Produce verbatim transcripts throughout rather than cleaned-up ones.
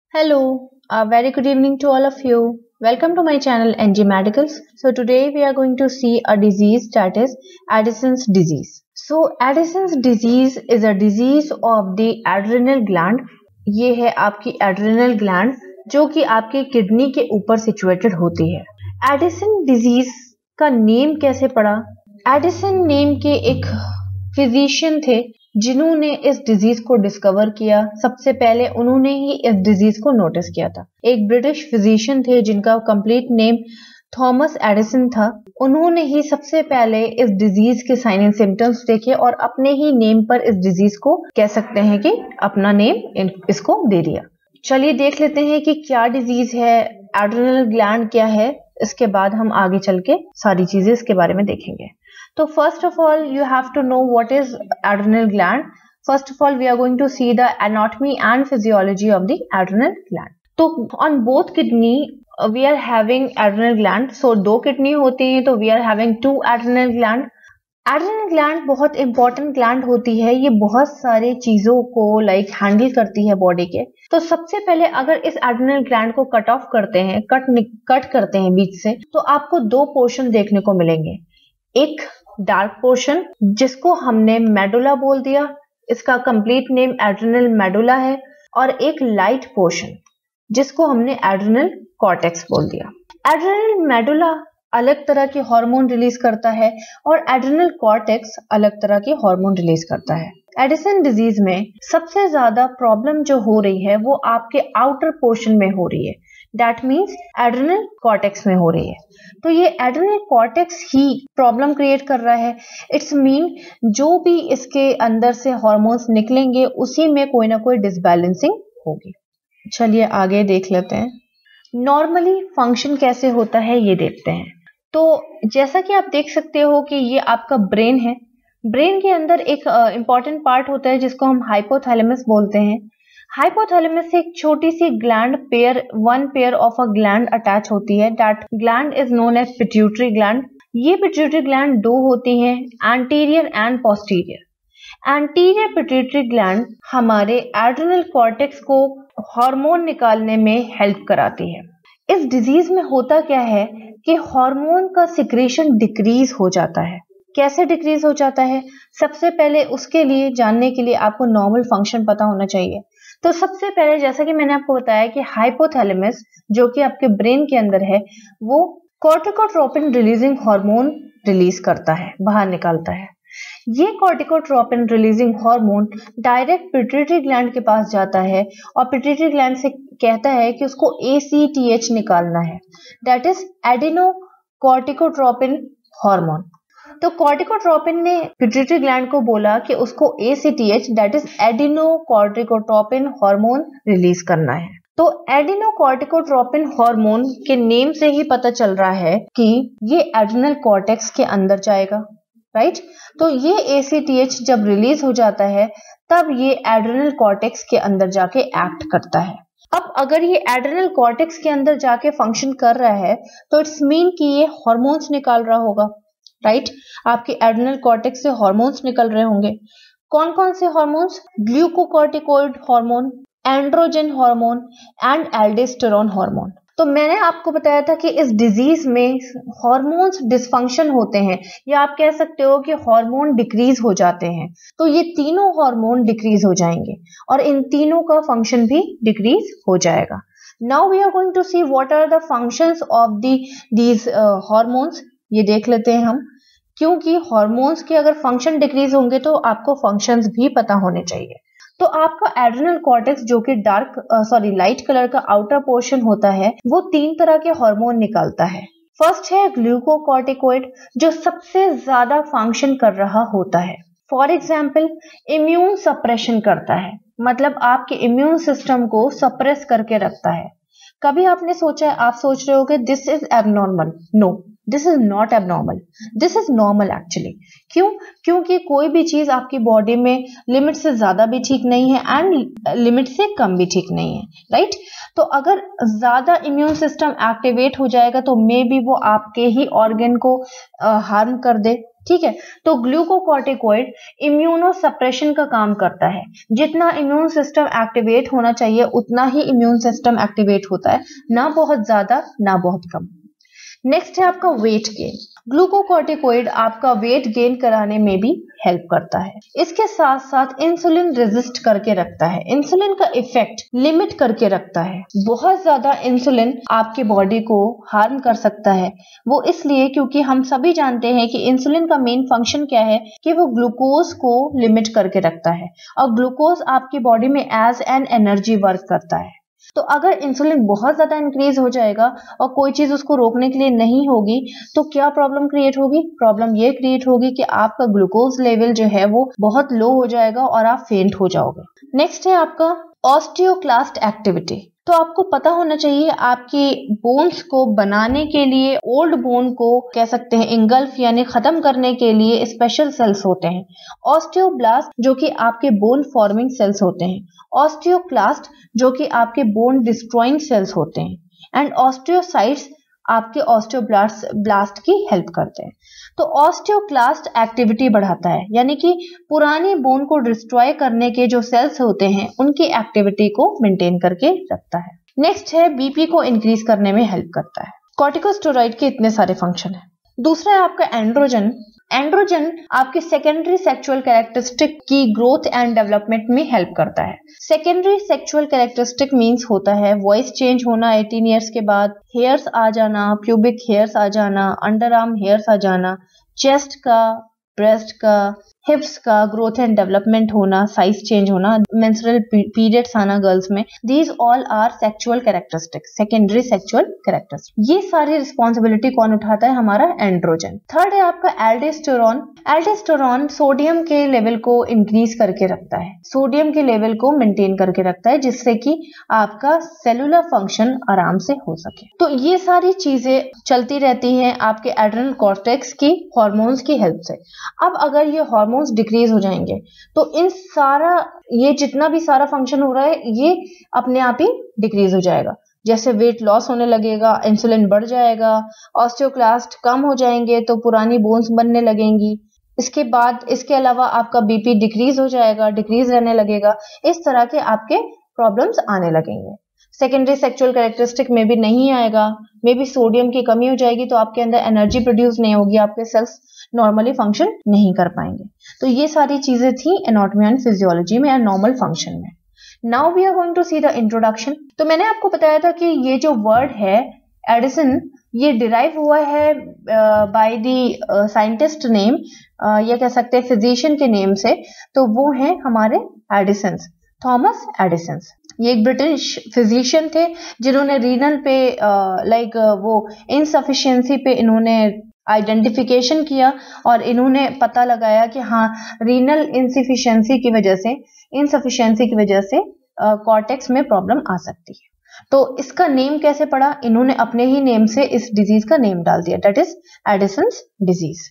Hello, a very good evening to all of you. Welcome to my channel N G Medicals. So today we are going to see a disease that is Addison's disease. So Addison's disease is a disease of the adrenal gland. ये है आपकी adrenal gland जो कि आपके kidney के ऊपर situated होती है. एडिसन डिजीज का नेम कैसे पड़ा? एडिसन नेम के एक फिजिशियन थे जिन्होंने इस डिजीज को डिस्कवर किया. सबसे पहले उन्होंने ही इस डिजीज को नोटिस किया था. एक ब्रिटिश फिजिशियन थे जिनका कंप्लीट नेम थॉमस एडिसन था. उन्होंने ही सबसे पहले इस डिजीज के साइन एंड सिम्टम्स देखे और अपने ही नेम पर इस डिजीज को कह सकते हैं कि अपना नेम इसको दे दिया. चलिए देख लेते हैं कि क्या डिजीज है, एड्रेनल ग्लैंड क्या है. इसके बाद हम आगे चल के सारी चीजें इसके बारे में देखेंगे. तो first of all you have to know what is adrenal gland. First of all we are going to see the anatomy and physiology of the adrenal gland. तो on both kidney we are having adrenal gland. So दो kidney होती है तो we are having two adrenal gland. Adrenal gland बहुत important gland होती है. ये बहुत सारे चीजों को लाइक like, हैंडल करती है बॉडी के. तो सबसे पहले अगर इस एड्रेनल ग्लैंड को कट ऑफ करते हैं, कट कट करते हैं बीच से, तो आपको दो पोर्शन देखने को मिलेंगे. एक डार्क पोर्शन जिसको हमने मेडुला बोल दिया, इसका कंप्लीट नेम एड्रेनल मेडुला है. और एक लाइट पोर्शन जिसको हमने एड्रेनल कॉर्टेक्स बोल दिया. एड्रेनल मेडुला अलग तरह के हार्मोन रिलीज करता है और एड्रेनल कॉर्टेक्स अलग तरह के हार्मोन रिलीज करता है. एडिसन डिजीज में सबसे ज्यादा प्रॉब्लम जो हो रही है वो आपके आउटर पोर्शन में हो रही है. दैट मीन्स एड्रेनल कॉर्टेक्स में हो रही है. तो ये एड्रेनल कॉर्टेक्स ही प्रॉब्लम क्रिएट कर रहा है. इट्स मीन जो भी इसके अंदर से हार्मोन्स निकलेंगे उसी में कोई ना कोई डिसबैलेंसिंग होगी. चलिए आगे देख लेते हैं. नॉर्मली फंक्शन कैसे होता है ये देखते हैं. तो जैसा कि आप देख सकते हो कि ये आपका ब्रेन है. ब्रेन के अंदर एक इंपॉर्टेंट uh, पार्ट होता है जिसको हम हाइपोथैलेमस बोलते हैं. हाइपोथैलेमस से एक छोटी सी gland pair one pair of a gland attach होती है. That gland is known as pituitary gland. ये पिट्यूटरी ग्लैंड दो होती हैं, anterior and posterior. Anterior pituitary gland हमारे एड्रेनल कॉर्टेक्स को हार्मोन निकालने में हेल्प कराती है. इस डिजीज में होता क्या है कि हार्मोन का सिक्रेशन डिक्रीज हो जाता है. कैसे डिक्रीज हो जाता है? सबसे पहले उसके लिए जानने के लिए आपको नॉर्मल फंक्शन पता होना चाहिए. तो सबसे पहले जैसा कि मैंने आपको बताया कि हाइपोथैलेमस जो कि आपके ब्रेन के अंदर है वो कॉर्टिकोट्रोपिन रिलीजिंग हार्मोन रिलीज करता है, बाहर निकालता है. ये corticotropin releasing hormone direct pituitary gland के पास जाता है और पिट्यूटरी ग्लैंड से कहता है कि उसको ए सी टी एच निकालना है. That is adrenocorticotropin hormone. तो कॉर्टिकोट्रोपिन ने पिट्यूटरी ग्लैंड को बोला कि उसको A C T H that is adrenocorticotropin hormone release करना है. तो एडिनो कॉर्टिकोट्रोपिन हार्मोन के नेम से ही पता चल रहा है कि ये एड्रेनल कॉर्टेक्स के अंदर जाएगा, राइट right? तो ये ए सी टी एच जब रिलीज हो जाता है तब ये एड्रेनल कॉर्टेक्स के अंदर जाके एक्ट करता है. अब अगर ये एड्रेनल कॉर्टेक्स के अंदर जाके फंक्शन कर रहा है तो इट्स मीन कि ये हार्मोन्स निकाल रहा होगा, राइट right? आपके एड्रेनल कॉर्टेक्स से हार्मोन्स निकल रहे होंगे. कौन कौन से hormones? Glucocorticoid hormone, androgen hormone and aldosterone hormone. तो मैंने आपको बताया था कि इस डिजीज में हार्मोन्स डिसफंक्शन होते हैं या आप कह सकते हो कि हार्मोन डिक्रीज हो जाते हैं. तो ये तीनों हार्मोन डिक्रीज हो जाएंगे और इन तीनों का फंक्शन भी डिक्रीज हो जाएगा. Now we are going to see what are the functions of the these hormones. ये देख लेते हैं हम, क्योंकि हार्मोन्स के अगर फंक्शन डिक्रीज होंगे तो आपको फंक्शंस भी पता होने चाहिए. तो आपका एड्रेनल कॉर्टेक्स जो कि डार्क सॉरी लाइट कलर का आउटर पोर्शन होता है वो तीन तरह के हार्मोन निकालता है. फर्स्ट है ग्लूकोकॉर्टिकोइड जो सबसे ज्यादा फंक्शन कर रहा होता है. फॉर एग्जाम्पल इम्यून सप्रेशन करता है, मतलब आपके इम्यून सिस्टम को सप्रेस करके रखता है. कभी आपने सोचा, आप सोच रहे हो कि this is abnormal. No, this is not abnormal, this is normal actually. क्यों? क्योंकि कोई भी चीज आपकी बॉडी में लिमिट से ज्यादा भी ठीक नहीं है एंड लिमिट से कम भी ठीक नहीं है, राइट? तो अगर ज्यादा इम्यून सिस्टम एक्टिवेट हो जाएगा तो मे बी वो आपके ही ऑर्गन को हार्म कर दे, ठीक है? तो ग्लूकोकॉर्टिकोइड इम्यूनो सप्रेशन का काम करता है। जितना इम्यून सिस्टम एक्टिवेट होना चाहिए उतना ही इम्यून सिस्टम एक्टिवेट होता है, ना बहुत ज्यादा ना बहुत कम। नेक्स्ट है आपका वेट गेन। ग्लूकोकॉर्टिकोइड आपका वेट गेन कराने में भी हेल्प करता है। इसके साथ साथ इंसुलिन रेजिस्ट करके रखता है, इंसुलिन का इफेक्ट लिमिट करके रखता है। बहुत ज्यादा इंसुलिन आपके बॉडी को हार्म कर सकता है, वो इसलिए क्योंकि हम सभी जानते हैं कि इंसुलिन का मेन फंक्शन क्या है कि वो ग्लूकोज को लिमिट करके रखता है और ग्लूकोज आपकी बॉडी में एज एन एनर्जी वर्क करता है। तो अगर इंसुलिन बहुत ज्यादा इंक्रीज हो जाएगा और कोई चीज उसको रोकने के लिए नहीं होगी तो क्या प्रॉब्लम क्रिएट होगी? प्रॉब्लम ये क्रिएट होगी कि आपका ग्लूकोज लेवल जो है वो बहुत लो हो जाएगा और आप फेंट हो जाओगे। नेक्स्ट है आपका ऑस्टियोक्लास्ट एक्टिविटी। तो आपको पता होना चाहिए आपकी बोन्स को बनाने के लिए, ओल्ड बोन को कह सकते हैं इंगल्फ यानी खत्म करने के लिए स्पेशल सेल्स होते हैं। ऑस्टियोब्लास्ट जो कि आपके बोन फॉर्मिंग सेल्स होते हैं, ऑस्टियोक्लास्ट जो कि आपके बोन डिस्ट्रॉइंग सेल्स होते हैं, एंड ऑस्टियोसाइट्स आपके ऑस्टियोब्लास्ट ब्लास्ट की हेल्प करते हैं। तो ऑस्टियोक्लास्ट एक्टिविटी बढ़ाता है, यानी कि पुरानी बोन को डिस्ट्रॉय करने के जो सेल्स होते हैं उनकी एक्टिविटी को मेंटेन करके रखता है। नेक्स्ट है बीपी को इंक्रीज करने में हेल्प करता है। कॉर्टिकोस्टेरॉइड के इतने सारे फंक्शन है। दूसरा है आपका एंड्रोजन। एंड्रोजन आपके सेकेंडरी सेक्सुअल कैरेक्टरिस्टिक की ग्रोथ एंड डेवलपमेंट में हेल्प करता है। सेकेंडरी सेक्सुअल कैरेक्टरिस्टिक मींस होता है वॉइस चेंज होना अठारह इयर्स के बाद, हेयर्स आ जाना, प्यूबिक हेयर्स आ जाना, अंडर आर्म हेयर्स आ जाना, चेस्ट का, ब्रेस्ट का, हिप्स का ग्रोथ एंड डेवलपमेंट होना, साइज चेंज होना, मेंस्ट्रुअल पीरियड्स आना गर्ल्स में, these all are sexual characteristics, secondary sexual characteristics. ये सारी रिस्पॉन्सिबिलिटी कौन उठाता है? हमारा एंड्रोजन। थर्ड है आपका एल्डोस्टेरोन। एल्डोस्टेरोन सोडियम के लेवल को इंक्रीज करके रखता है, सोडियम के लेवल को मेंटेन करके रखता है जिससे कि आपका सेलुलर फंक्शन आराम से हो सके। तो ये सारी चीजें चलती रहती हैं आपके एड्रेनल कॉर्टेक्स की हार्मोन्स की हेल्प से। अब अगर ये हार्मोन्स डिक्रीज हो जाएंगे तो इन सारा ये जितना भी सारा फंक्शन हो रहा है ये अपने आप ही डिक्रीज हो जाएगा। जैसे वेट लॉस होने लगेगा, इंसुलिन बढ़ जाएगा, ऑस्टियोक्लास्ट कम हो जाएंगे तो पुरानी बोन्स बनने लगेंगी। इसके बाद इसके अलावा आपका बीपी डिक्रीज हो जाएगा, डिक्रीज रहने लगेगा। इस तरह के आपके प्रॉब्लम्स आने लगेंगे। सेकेंडरी सेक्सुअल कैरेक्टरिस्टिक में भी नहीं आएगा, मे बी सोडियम की कमी हो जाएगी तो आपके अंदर एनर्जी प्रोड्यूस नहीं होगी, आपके सेल्स नॉर्मली फंक्शन नहीं कर पाएंगे। तो ये सारी चीजें थी एनाटॉमी एंड फिजियोलॉजी में एंड नॉर्मल फंक्शन में। Now we are going to see the introduction. तो मैंने आपको बताया था कि ये जो वर्ड है एडिसन, ये डिराइव हुआ है बाय द साइंटिस्ट नेम, या कह सकते हैं फिजिशियन के नेम से। तो वो हैं हमारे एडिसन, थॉमस एडिसन। ये एक ब्रिटिश फिजिशियन थे जिन्होंने रीनल पे लाइक uh, like, वो इनसफिशिएंसी पे इन्होंने आइडेंटिफिकेशन किया और इन्होंने पता लगाया कि हाँ रीनल इनसफिशिएंसी की वजह से इनसफिशिएंसी की वजह से कॉर्टेक्स uh, में प्रॉब्लम आ सकती है। तो इसका नेम कैसे पड़ा? इन्होंने अपने ही नेम से इस डिजीज का नेम डाल दिया, दैट इज एडिसन्स डिजीज।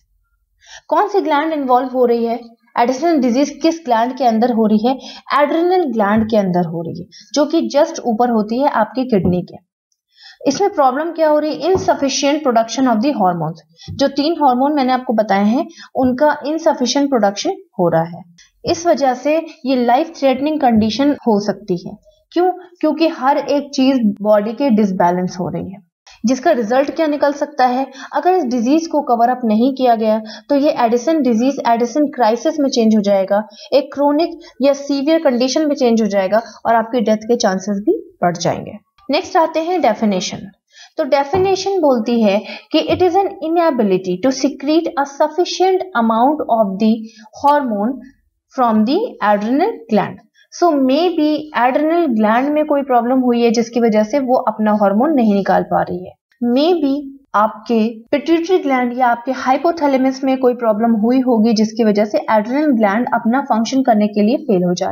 कौन सी ग्लैंड इन्वॉल्व हो रही है? एडिसन डिजीज किस ग्लैंड के अंदर हो रही है? एड्रिनल ग्लैंड के अंदर हो रही है, जो कि जस्ट ऊपर होती है आपकी किडनी के। इसमें प्रॉब्लम क्या हो रही है? Insufficient production of the hormones. जो तीन हार्मोन मैंने आपको बताए हैं उनका इनसफिशिएंट प्रोडक्शन हो रहा है। इस वजह से ये लाइफ थ्रेटनिंग कंडीशन हो सकती है। क्यों? क्योंकि हर एक चीज बॉडी के डिसबैलेंस हो रही है, जिसका रिजल्ट क्या निकल सकता है? अगर इस डिजीज को कवर अप नहीं किया गया तो ये एडिसन डिजीज एडिसन क्राइसिस में चेंज हो जाएगा, एक क्रोनिक या सीवियर कंडीशन में चेंज हो जाएगा और आपकी डेथ के चांसेस भी बढ़ जाएंगे। नेक्स्ट आते हैं डेफिनेशन। तो डेफिनेशन बोलती है कि it is an inability to secrete a sufficient amount of the hormone from the adrenal gland. So maybe adrenal gland में कोई प्रॉब्लम हुई है जिसकी वजह से वो अपना हार्मोन नहीं निकाल पा रही है। मे बी आपके पिट्यूटरी ग्लैंड या आपके हाइपोथैलेमस में कोई प्रॉब्लम हुई होगी जिसकी वजह से एड्रिनल ग्लैंड अपना फंक्शन करने के लिए फेल हो जा रही है।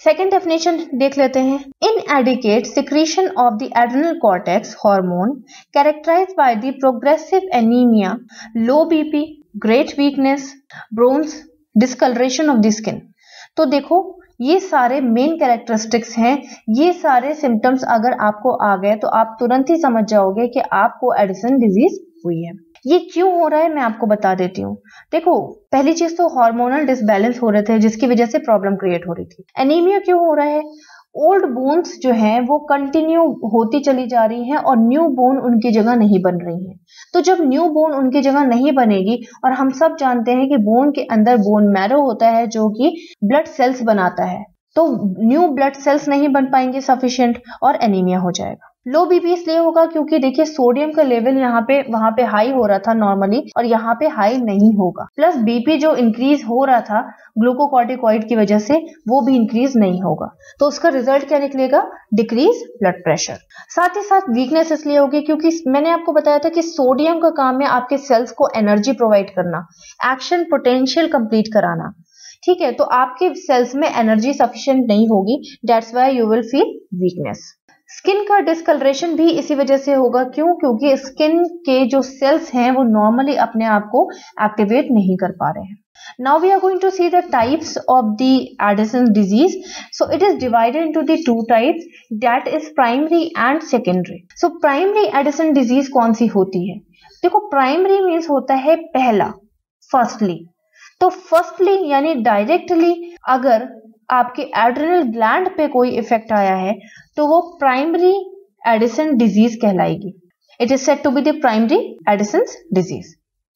सेकेंड डेफिनेशन देख लेते हैं। Inadequate secretion of the adrenal cortex hormone characterised by the progressive anaemia, low BP, great weakness, bronze, discolouration of the skin. तो देखो ये सारे मेन कैरेक्टरिस्टिक्स हैं। ये सारे सिम्टम्स अगर आपको आ गए तो आप तुरंत ही समझ जाओगे कि आपको एडिसन डिजीज हुई है। ये क्यों हो रहा है मैं आपको बता देती हूँ। देखो पहली चीज तो हार्मोनल डिसबैलेंस हो रहे थे जिसकी वजह से प्रॉब्लम क्रिएट हो रही थी। एनीमिया क्यों हो रहा है? ओल्ड बोन्स जो हैं वो कंटिन्यू होती चली जा रही हैं और न्यू बोन उनकी जगह नहीं बन रही हैं। तो जब न्यू बोन उनकी जगह नहीं बनेगी, और हम सब जानते हैं कि बोन के अंदर बोन मैरो होता है जो कि ब्लड सेल्स बनाता है, तो न्यू ब्लड सेल्स नहीं बन पाएंगे सफिशिएंट और एनीमिया हो जाएगा। लो बीपी इसलिए होगा क्योंकि देखिए सोडियम का लेवल यहाँ पे वहां पे हाई हो रहा था नॉर्मली, और यहाँ पे हाई नहीं होगा। प्लस बीपी जो इंक्रीज हो रहा था ग्लूकोकॉर्टिकॉइड की वजह से वो भी इंक्रीज नहीं होगा, तो उसका रिजल्ट क्या निकलेगा? Decrease blood pressure. साथ ही साथ वीकनेस इसलिए होगी क्योंकि मैंने आपको बताया था कि सोडियम का काम है आपके सेल्स को एनर्जी प्रोवाइड करना, एक्शन पोटेंशियल कंप्लीट कराना। ठीक है, तो आपके सेल्स में एनर्जी सफिशिएंट नहीं होगी, that's why you will feel weakness. Skin का डिस्कलरेशन भी इसी वजह से होगा। क्यों? क्योंकि स्किन के जो सेल्स हैं वो नॉर्मली अपने आप को एक्टिवेट नहीं कर पा रहे हैं। Now we are going to see the types of the Addison's disease. So it is divided into the two types, that is primary and secondary. So primary Addison disease कौन सी होती है? देखो primary means होता है पहला, firstly। तो firstly यानी directly अगर आपके एड्रेनल ग्लैंड पे कोई इफेक्ट आया है तो वो प्राइमरी एडिसन डिजीज कहलाएगी। It is said to be the primary Addison's disease.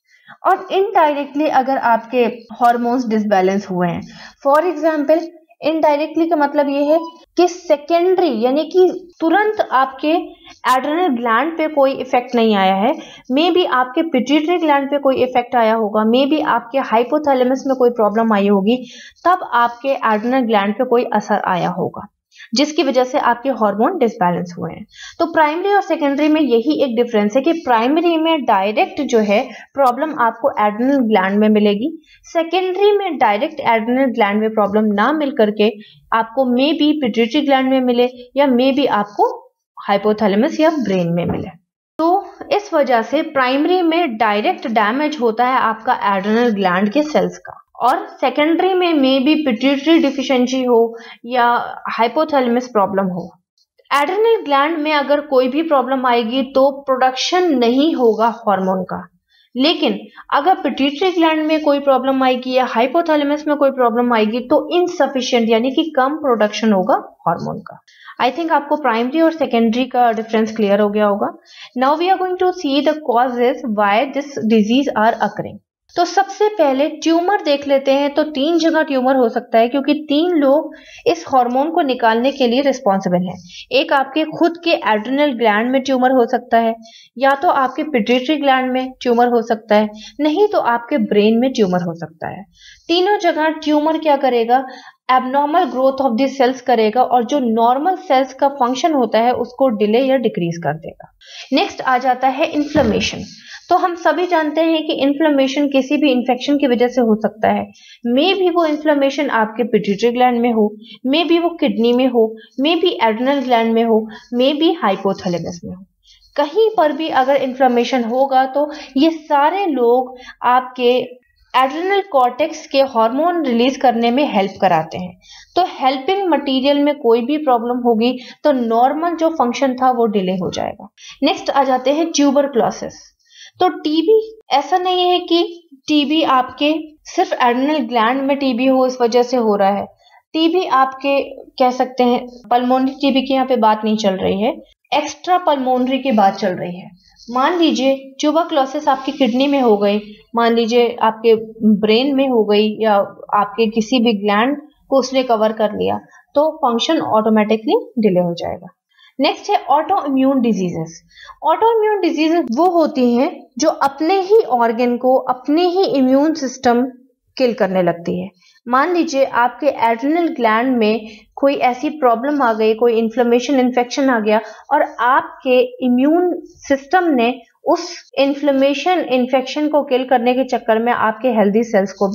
और इनडायरेक्टली अगर आपके हार्मोन्स डिसबैलेंस हुए हैं, फॉर एग्जाम्पल इनडायरेक्टली का मतलब ये है कि सेकेंडरी यानी कि तुरंत आपके एड्रेनल ग्लैंड पे कोई इफेक्ट नहीं आया है, मे बी आपके पिट्यूटरी ग्लैंड पे कोई इफेक्ट आया होगा, मे बी आपके हाइपोथैलेमस में कोई प्रॉब्लम आई होगी, तब आपके एड्रेनल ग्लैंड पे कोई असर आया होगा जिसकी वजह से आपके हार्मोन डिसबैलेंस हुए हैं। तो प्राइमरी और सेकेंडरी में यही एक डिफरेंस है कि प्राइमरी में डायरेक्ट जो है प्रॉब्लम आपको एड्रेनल ग्लैंड में मिलेगी, सेकेंडरी में डायरेक्ट एड्रेनल ग्लैंड में प्रॉब्लम ना मिल करके आपको मे बी पिट्यूटरी ग्लैंड में मिले या मे बी आपको हाइपोथैलेमस या ब्रेन में मिले। तो इस वजह से प्राइमरी में डायरेक्ट डैमेज होता है आपका एड्रेनल ग्लैंड के सेल्स का, और सेकेंडरी में मे बी पिट्यूटरी डिफिशिएंसी हो या हाइपोथैलेमस प्रॉब्लम हो। एड्रेनल ग्लैंड में अगर कोई भी प्रॉब्लम आएगी तो प्रोडक्शन नहीं होगा हार्मोन का, लेकिन अगर पिट्यूटरी ग्लैंड में कोई प्रॉब्लम आएगी या हाइपोथैलेमस में कोई प्रॉब्लम आएगी तो इनसफिशिएंट यानी कि कम प्रोडक्शन होगा हार्मोन का। आई थिंक आपको प्राइमरी और सेकेंडरी का डिफरेंस क्लियर हो गया होगा। Now we are going to see the causes why this disease are occurring. तो सबसे पहले ट्यूमर देख लेते हैं। तो तीन जगह ट्यूमर हो सकता है क्योंकि तीन लोग इस हार्मोन को निकालने के लिए रिस्पॉन्सिबल हैं। एक आपके खुद के एड्रेनल ग्लैंड में ट्यूमर हो सकता है, या तो आपके पिट्यूटरी ग्लैंड में ट्यूमर हो सकता है, नहीं तो आपके ब्रेन में ट्यूमर हो सकता है। तीनों जगह ट्यूमर क्या करेगा? Abnormal growth of the cells करेगा और जो नॉर्मल सेल्स का फंक्शन होता है उसको डिले या डिक्रीज कर देगा। नेक्स्ट आ जाता है इन्फ्लेमेशन। तो हम सभी जानते हैं कि इन्फ्लेमेशन किसी भी इन्फेक्शन की वजह से हो सकता है। मे भी वो इन्फ्लेमेशन आपके पिट्यूटरी ग्लैंड में हो, मे भी वो किडनी में हो, मे भी एड्रेनल ग्लैंड में हो, मे भी हाइपोथैलेमस में हो। कहीं पर भी अगर इन्फ्लेमेशन होगा तो ये सारे लोग आपके एड्रेनल कॉर्टेक्स के हार्मोन रिलीज करने में हेल्प कराते हैं। तो हेल्पिंग मटेरियल में कोई भी प्रॉब्लम होगी तो नॉर्मल जो फंक्शन था वो डिले हो जाएगा। नेक्स्ट आ जाते हैं ट्यूबरक्लोसिस। तो टीबी ऐसा नहीं है कि टीबी आपके सिर्फ एड्रेनल ग्लैंड में टीबी हो इस वजह से हो रहा है। टीबी आपके कह सकते हैं पल्मोनरी टीबी की यहाँ पे बात नहीं चल रही है, एक्स्ट्रा पल्मोनरी की बात चल रही है। मान लीजिए ट्यूबरक्लोसिस आपकी किडनी में हो गई, मान लीजिए आपके ब्रेन में हो गई, या आपके किसी भी ग्लैंड को उसने कवर कर लिया, तो फंक्शन ऑटोमेटिकली डिले हो जाएगा। नेक्स्ट है autoimmune diseases. Autoimmune diseases वो होती हैं जो अपने ही ऑर्गन को, अपने ही इम्यून सिस्टम किल करने लगती है। मान लीजिए आपके एड्रेनल ग्लैंड में कोई ऐसी प्रॉब्लम आ गई, कोई इन्फ्लेमेशन इन्फेक्शन आ गया और आपके इम्यून सिस्टम ने उस इन्फ्लेमेशन इन्फेक्शन को किल करने के चक्कर में आपके हेल्दी सेल्स को भी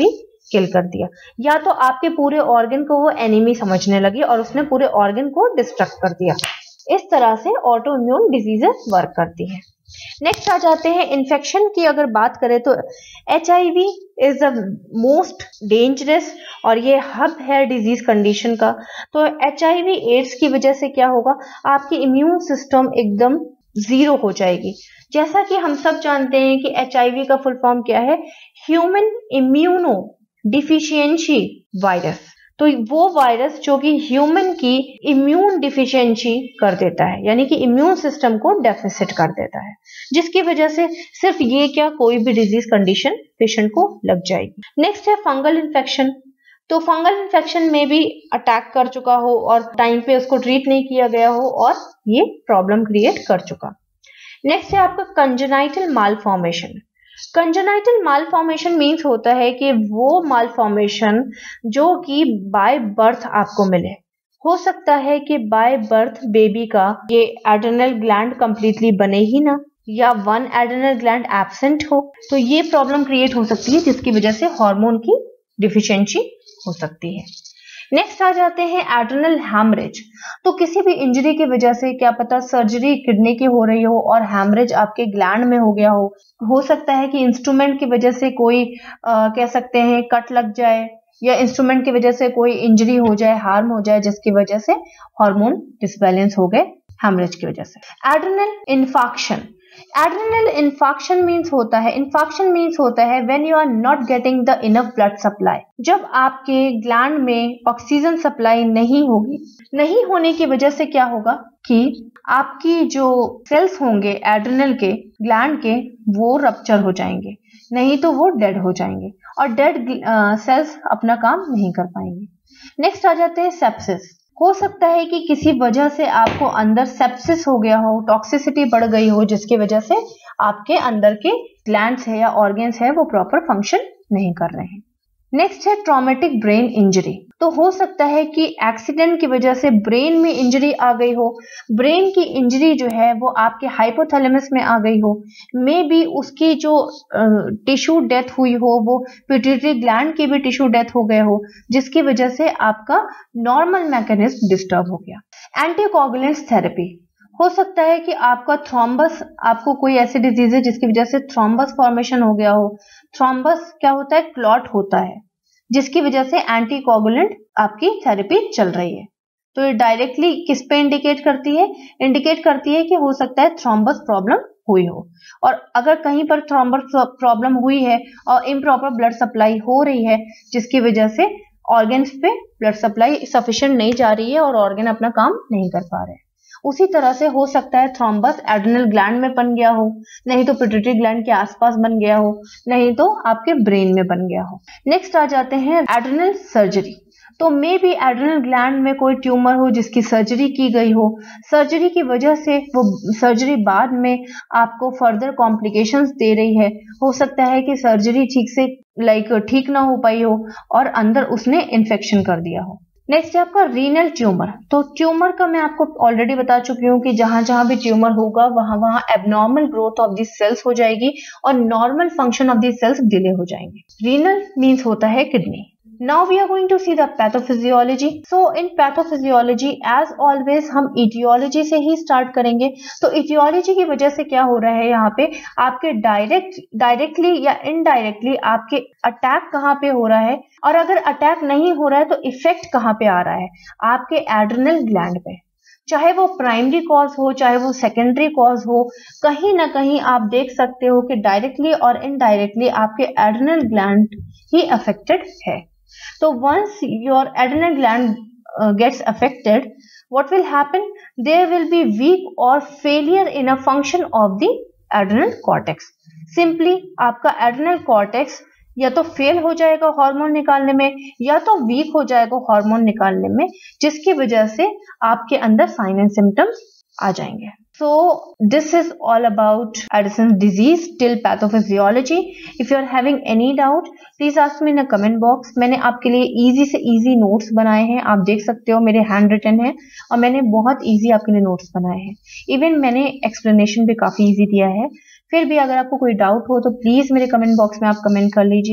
किल कर दिया, या तो आपके पूरे ऑर्गन को वो एनिमी समझने लगी और उसने पूरे ऑर्गन को डिस्ट्रक्ट कर दिया। इस तरह से ऑटो इम्यून डिजीजेस वर्क करती है। नेक्स्ट आ जाते हैं इन्फेक्शन की। अगर बात करें तो H I V is the most dangerous और ये हब है डिजीज कंडीशन का। तो एच आई वी एड्स की वजह से क्या होगा, आपकी इम्यून सिस्टम एकदम जीरो हो जाएगी। जैसा कि हम सब जानते हैं कि एच आई वी का फुल फॉर्म क्या है, ह्यूमन इम्यूनो डिफिशियंसी वायरस। तो वो वायरस जो कि ह्यूमन की इम्यून डिफिशियंसी कर देता है, यानी कि इम्यून सिस्टम को डेफिसिट कर देता है, जिसकी वजह से सिर्फ ये क्या कोई भी डिजीज कंडीशन पेशेंट को लग जाएगी। नेक्स्ट है फंगल इन्फेक्शन। तो फंगल इन्फेक्शन में भी अटैक कर चुका हो और टाइम पे उसको ट्रीट नहीं किया गया हो और ये प्रॉब्लम क्रिएट कर चुका। नेक्स्ट है आपका congenital malformation. Congenital malformation means होता है कि वो मालफॉर्मेशन जो कि बाय बर्थ आपको मिले। हो सकता है कि बाय बर्थ बेबी का ये एड्रेनल ग्लैंड कंप्लीटली बने ही ना, या वन एड्रेनल ग्लैंड एब्सेंट हो, तो ये प्रॉब्लम क्रिएट हो सकती है, जिसकी वजह से हार्मोन की डिफिशियंसी हो सकती है। नेक्स्ट आ जाते हैं एड्रेनल हैमरेज। तो किसी भी इंजरी की वजह से, क्या पता सर्जरी किडनी की हो रही हो और हैमरेज आपके ग्लैंड में हो गया हो हो सकता है कि इंस्ट्रूमेंट की वजह से कोई आ, कह सकते हैं कट लग जाए, या इंस्ट्रूमेंट की वजह से कोई इंजरी हो जाए, हार्म हो जाए, जिसकी वजह से हार्मोन डिसबैलेंस हो गए हैमरेज की वजह से। Adrenal infarction. Adrenal infarction means होता है इन्फाक्शन मीन्स होता है when you are not getting the enough blood supply. जब आपके ग्लैंड में ऑक्सीजन सप्लाई नहीं होगी, नहीं होने की वजह से क्या होगा कि आपकी जो सेल्स होंगे एड्रेनल के ग्लैंड के, वो रप्चर हो जाएंगे, नहीं तो वो डेड हो जाएंगे और डेड सेल्स अपना काम नहीं कर पाएंगे। नेक्स्ट आ जाते हैं सेप्सिस। हो सकता है कि किसी वजह से आपको अंदर सेप्सिस हो गया हो, टॉक्सिसिटी बढ़ गई हो, जिसकी वजह से आपके अंदर के ग्लैंड्स है या ऑर्गन्स है वो प्रॉपर फंक्शन नहीं कर रहे हैं। नेक्स्ट है ट्रॉमेटिक ब्रेन इंजरी। तो हो सकता है कि एक्सीडेंट की वजह से ब्रेन में इंजरी आ गई हो, ब्रेन की इंजरी जो है वो आपके हाइपोथैलेमस में आ गई हो, मे बी उसकी जो टिश्यू डेथ हुई हो वो पिट्यूटरी ग्लैंड की भी टिश्यू डेथ हो गए हो, जिसकी वजह से आपका नॉर्मल मैकेनिज्म डिस्टर्ब हो गया। Anticoagulants therapy. हो सकता है कि आपका थ्रोम्बस, आपको कोई ऐसी डिजीज है जिसकी वजह से थ्रोम्बस फॉर्मेशन हो गया हो। थ्रोम्बस क्या होता है, क्लॉट होता है, जिसकी वजह से एंटीकोगुलेंट आपकी थेरेपी चल रही है। तो ये डायरेक्टली किस पे इंडिकेट करती है, इंडिकेट करती है कि हो सकता है थ्रोम्बस प्रॉब्लम हुई हो, और अगर कहीं पर थ्रोम्बस प्रॉब्लम हुई है और इम्प्रॉपर ब्लड सप्लाई हो रही है, जिसकी वजह से ऑर्गन्स पे ब्लड सप्लाई सफिशिएंट नहीं जा रही है और ऑर्गन अपना काम नहीं कर पा रहे हैं। उसी तरह से हो सकता है थ्रोम्बस एड्रेनल ग्लैंड में बन गया हो, नहीं तो पिट्यूटरी ग्लैंड के आसपास बन गया हो, नहीं तो आपके ब्रेन में बन गया हो। नेक्स्ट आ जाते हैं एड्रेनल सर्जरी। तो मे बी एड्रेनल ग्लैंड में कोई ट्यूमर हो जिसकी सर्जरी की गई हो, सर्जरी की वजह से वो सर्जरी बाद में आपको फर्दर कॉम्प्लिकेशंस दे रही है। हो सकता है कि सर्जरी ठीक से लाइक ठीक ना हो पाई हो और अंदर उसने इन्फेक्शन कर दिया हो। नेक्स्ट है आपका रीनल ट्यूमर। तो ट्यूमर का मैं आपको ऑलरेडी बता चुकी हूँ कि जहां जहां भी ट्यूमर होगा वहां वहां abnormal growth of the cells हो जाएगी और normal function of the cells delay हो जाएंगे। रीनल मीन्स होता है kidney. Now we are going to see the pathophysiology. So in pathophysiology as always हम etiology से ही start करेंगे। तो etiology की वजह से क्या हो रहा है, यहाँ पे आपके डायरेक्ट डायरेक्टली या इनडायरेक्टली आपके अटैक कहाँ पे हो रहा है, और अगर अटैक नहीं हो रहा है तो इफेक्ट कहाँ पे आ रहा है, आपके एड्रेनल ग्लैंड पे। चाहे वो प्राइमरी कॉज हो चाहे वो सेकेंडरी कॉज हो, कहीं ना कहीं आप देख सकते हो कि डायरेक्टली और इनडायरेक्टली आपके एड्रेनल ग्लैंड ही अफेक्टेड है। So once your adrenal gland uh, gets affected, what will happen? There will be weak or failure in a function of the adrenal cortex. Simply आपका adrenal cortex या तो fail हो जाएगा hormone निकालने में, या तो वीक हो जाएगा हार्मोन निकालने में, जिसकी वजह से आपके अंदर साइन एंड सिम्टम्स आ जाएंगे। So this is all about Addison's disease till pathophysiology. If you are having any doubt, please ask me in a comment box. मैंने आपके लिए easy से easy notes बनाए हैं, आप देख सकते हो मेरे hand written है और मैंने बहुत easy आपके लिए notes बनाए हैं। Even मैंने explanation भी काफी easy दिया है। फिर भी अगर आपको कोई डाउट हो तो प्लीज मेरे कमेंट बॉक्स में आप कमेंट कर लीजिए।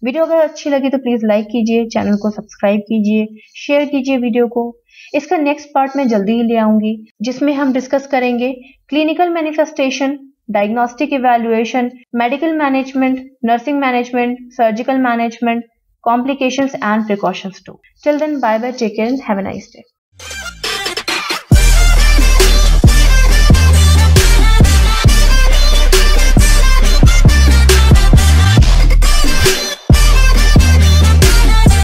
वीडियो अगर अच्छी लगी तो प्लीज लाइक कीजिए, चैनल को सब्सक्राइब कीजिए, शेयर कीजिए वीडियो को। इसका नेक्स्ट पार्ट मैं जल्दी ही ले आऊंगी, जिसमें हम डिस्कस करेंगे clinical manifestation, diagnostic evaluation, medical management, nursing management, surgical management, complications and precautions too. Till then, bye bye, take care and have a nice day.